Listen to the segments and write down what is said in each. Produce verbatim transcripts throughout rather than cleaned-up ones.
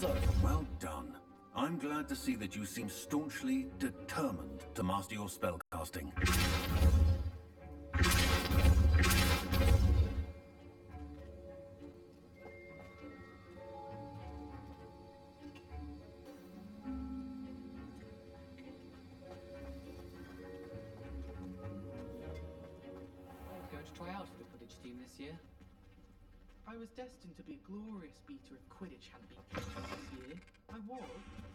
so. Well done. I'm glad to see that you seem staunchly determined to master your spellcasting. Going to try out for the Quidditch team this year. I was destined to be a glorious beater if Quidditch hadn't been cancelled this year. I was.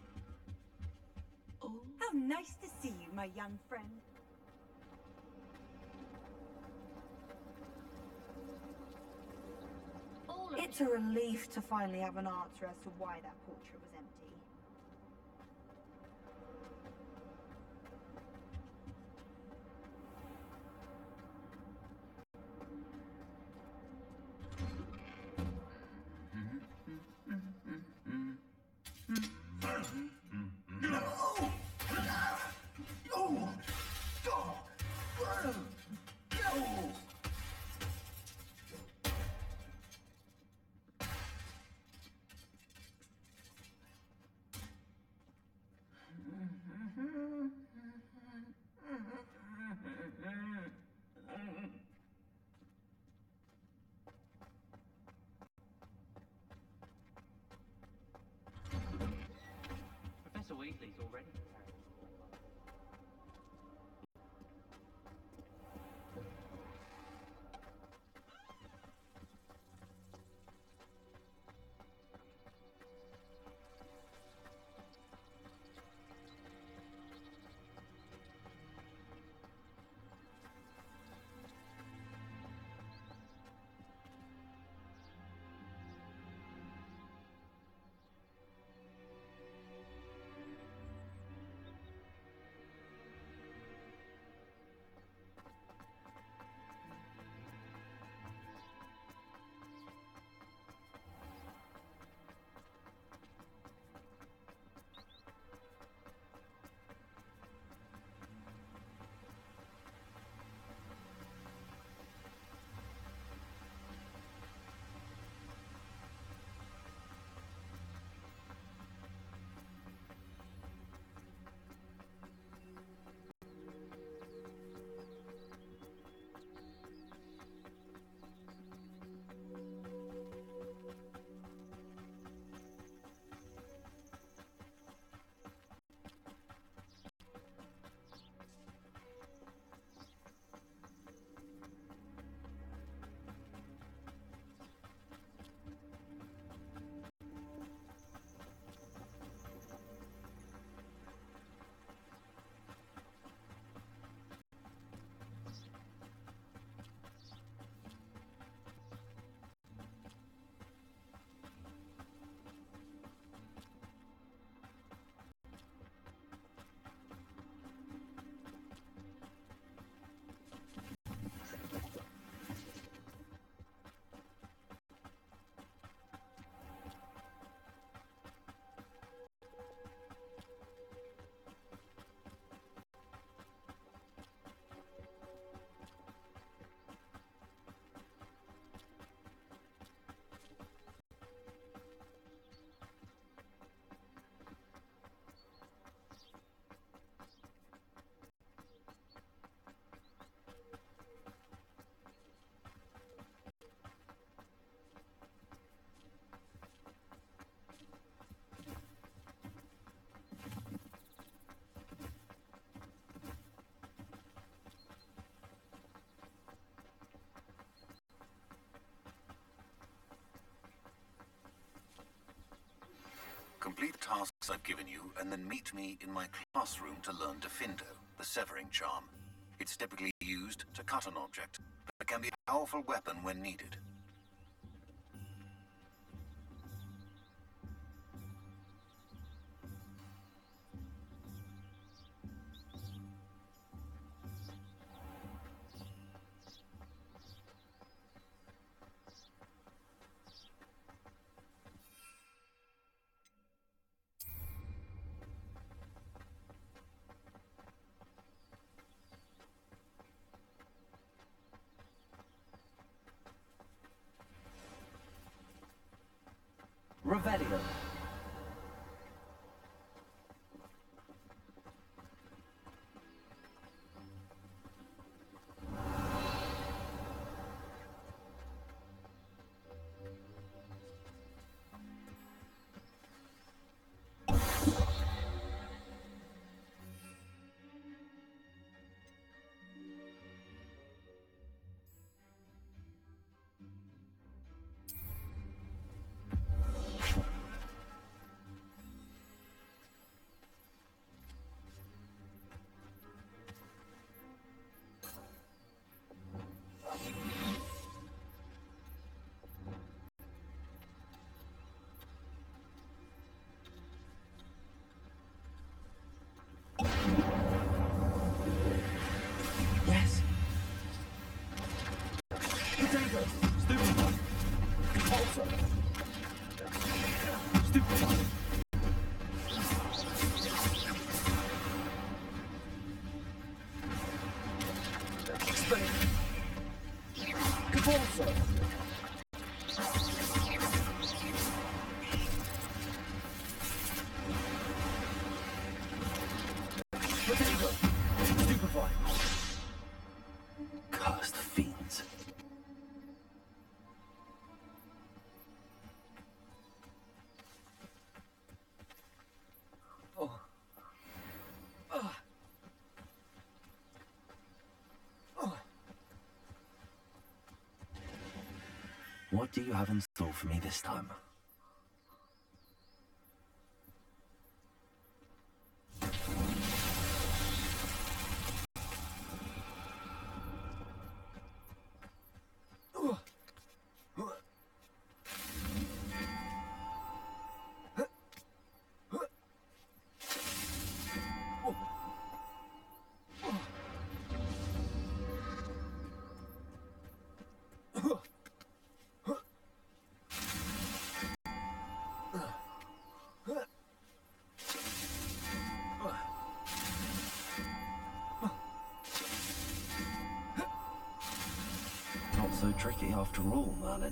Oh. How nice to see you, my young friend. It's a relief to finally have an answer as to why that portrait was empty. Professor Weasley's already prepared. Complete the tasks I've given you, and then meet me in my classroom to learn Diffindo, the severing charm. It's typically used to cut an object, but can be a powerful weapon when needed. Revelio. Enforcer! Potato! Stupefy! Cursed fiends. Oh. Ah. Oh. What do you have in store for me this time? Not so tricky after all, Merlin.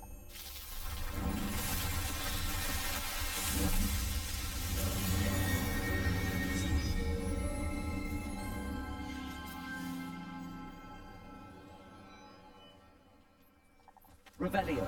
Revelio.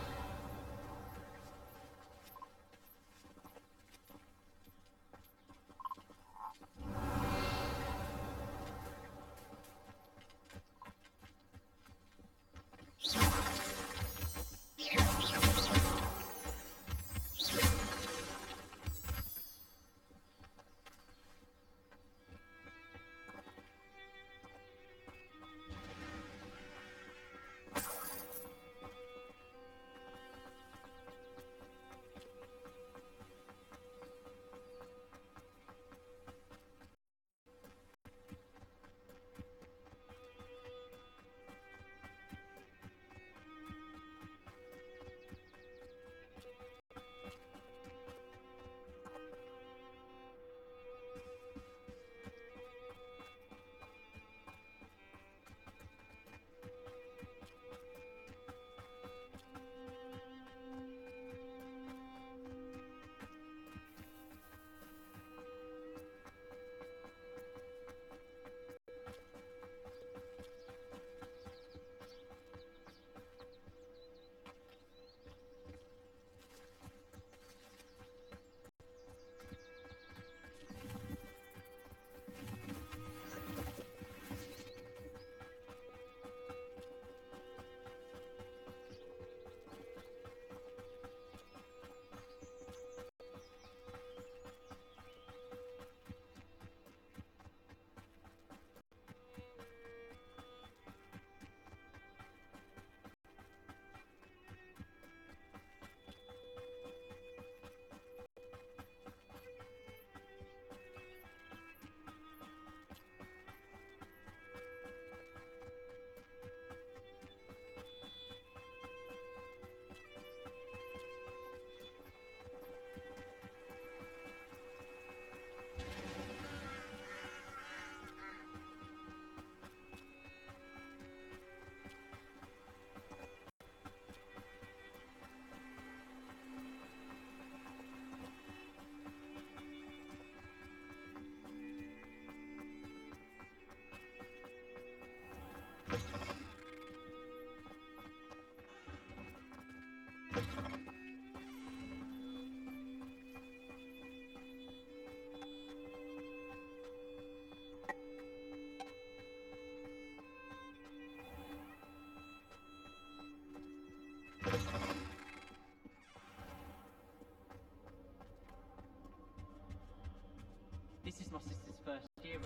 This is my sister's first year.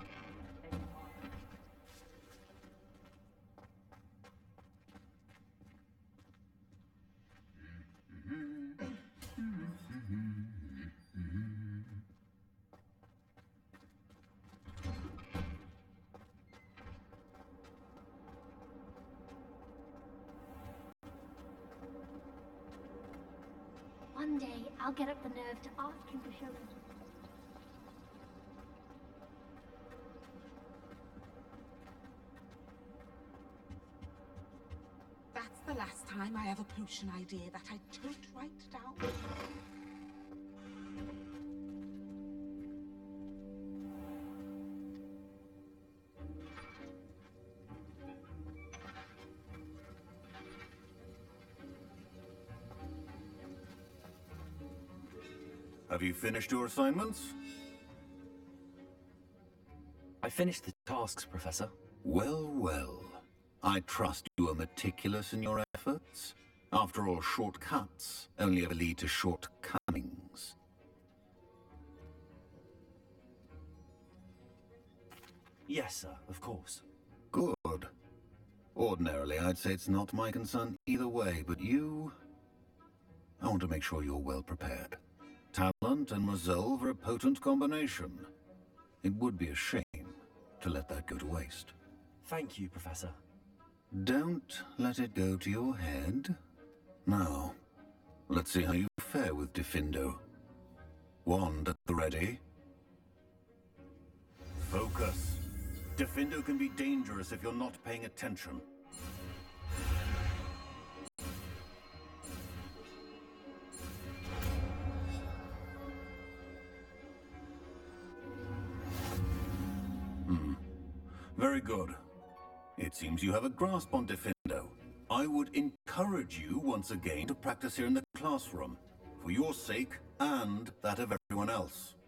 One day, I'll get up the nerve to ask him to show me. time I have a potion idea that I don't write down. Have you finished your assignments? I finished the tasks, Professor. Well, well. I trust you are meticulous in your efforts. After all, shortcuts only ever lead to shortcomings. Yes, sir, of course. Good. Ordinarily, I'd say it's not my concern either way, but you... I want to make sure you're well prepared. Talent and resolve are a potent combination. It would be a shame to let that go to waste. Thank you, Professor. Don't let it go to your head. Now, let's see how you fare with Diffindo. Wand at the ready. Focus. Diffindo can be dangerous if you're not paying attention. Hmm. Very good. It seems you have a grasp on Diffindo. I would encourage you once again to practice here in the classroom, for your sake and that of everyone else.